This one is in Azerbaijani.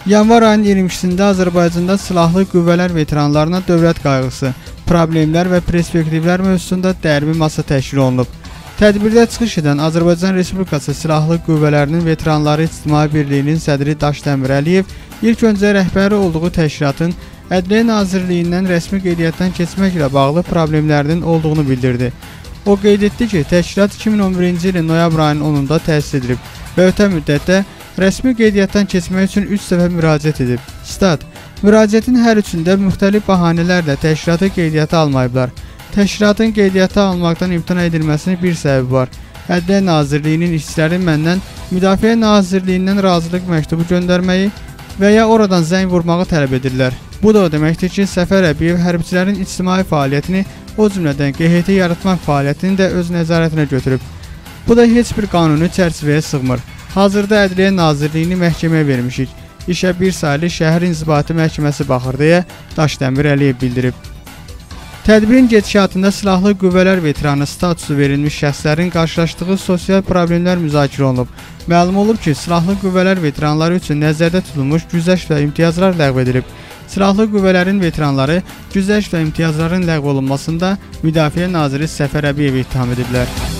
Yanvar ayının 22-sində Azərbaycanda silahlı qüvvələr veteranlarına dövlət qayğısı, problemlər və perspektivlər mövzusunda dərbi masa təşkil olunub. Tədbirdə çıxış edən Azərbaycan Respublikası Silahlı Qüvvələrinin Veteranları İctimai Birliyinin sədri Daşdəmir Əliyev ilk öncə rəhbəri olduğu təşkilatın Ədliyyə Nazirliyindən rəsmi qeydiyyatdan keçməklə bağlı problemlərinin olduğunu bildirdi. O qeyd etdi ki, təşkilat 2011-ci ilin noyabr ayının 10-da təsis edilib və ötən müddətdə rəsmi qeydiyyatdan keçmək üçün 3 dəfə müraciət edib. Stat: müraciətin hər üçündə müxtəlif bəhanələrlə təşkilata qeydiyyata almayıblar. Təşkilatın qeydiyyata almaqdan imtina edilməsinin bir səbəbi var. Ədliyyə Nazirliyinin işçiləri məndən Müdafiə Nazirliyindən razılıq məktubu göndərməyi və ya oradan zəng vurmağı tələb edirlər. Bu da o deməkdir ki, Səfər Əbiyev hərbçilərin ictimai fəaliyyətini, o cümlədən QHT yaratmaq fəaliyyətini də öz nəzarətinə götürüb. Bu da heç bir qanuni çərçivəyə sığmır. Hazırda Ədliyyə Nazirliyini məhkəməyə vermişik. İşə bir saylı şəhər inzibati məhkəməsi baxır deyə Daşdəmir Əliyev bildirib. Tədbirin gedişatında silahlı qüvvələr veteranı statusu verilmiş şəxslərin qarşılaşdığı sosial problemlər müzakirə olunub. Məlum olub ki, silahlı qüvvələr veteranları üçün nəzərdə tutulmuş güzəşt və imtiyazlar ləğv edilib. Silahlı qüvvələrin veteranları güzəşt və imtiyazların ləğv olunmasında Müdafiə Naziri Səfər Əbiyevi ittiham ediblər.